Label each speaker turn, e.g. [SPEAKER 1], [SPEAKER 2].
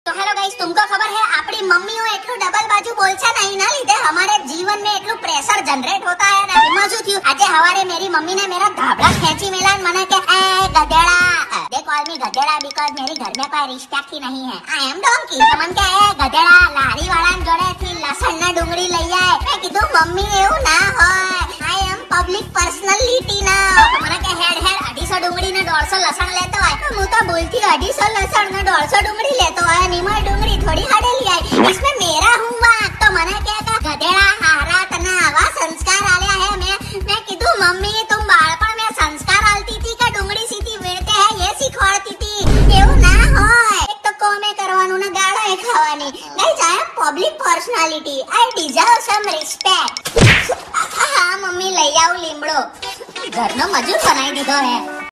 [SPEAKER 1] तो hello guys, तुमको खबर है આપણી મમ્મીઓ એટલું ડબલ બાજુ બોલછા નહીં ના લીધે हमारे जीवन में એટલું પ્રેશર जनरेट होता है ना। એમાં શું થયું, આજે હવારે मेरी मम्मी ने मेरा धाबड़ा ખેંચી મેલા મને કે એ ગધેડા, दे कॉल मी गधेड़ा बिकॉज़ मेरी घर में कोई रिस्पेक्ट ही नहीं है। I am donkey. મન કે એ ગધેડા, લારી વાળાન જોડેથી લસણ ના ડુંગળી લઈ આય। મેં કીધું મમ્મી એવું ના હોય, आई एम पब्लिक पर्सनालिटी ना। મને કે હેડ 250 ડુંગળી ને 150 લસણ લેતો હોય। હું તો બોલતી 250 લસણ ને 150 ડુંગળી લેતો હોય, નિમર ડુંગળી थोड़ी हड़ेली आई, इसमें मेरा हुआ। तो मने क्या गधेड़ा हारा तना आवा संस्कार आल्या है। मैं कीधु मम्मी तुम बाळपण में संस्कार आलती थी का डुंगળી सीधी वेड़ते है ये सिखवाड़ती थी। એવું ના હોય, એક તો કોમે કરવાનું ને ગાળા એ ખાવાની। Guys, I am public personality, I deserve some respect. हाँ मम्मी लई आऊ લીમડો, ઘરનો મજૂર બનાવી દીધો હે।